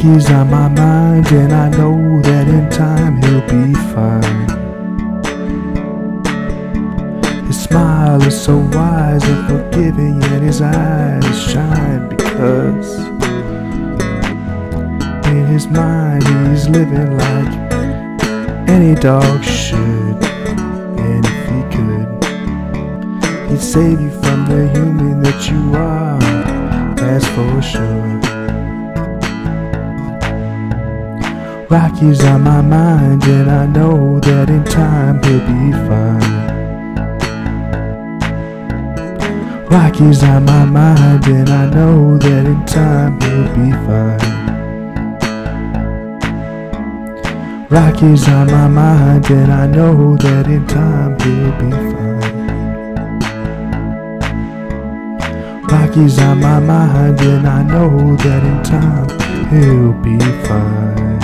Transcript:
Rocky's on my mind, and I know that in time he'll be fine. His smile is so wise and forgiving, and his eyes shine because in his mind he's living like any dog should. And if he could, he'd save you from the human that you are, that's for sure. Rocky's on my mind, and I know that in time he'll be fine. Rocky's on my mind, and I know that in time he'll be fine. Rocky's on my mind, and I know that in time he'll be fine. Rocky's on my mind, and I know that in time he'll be fine.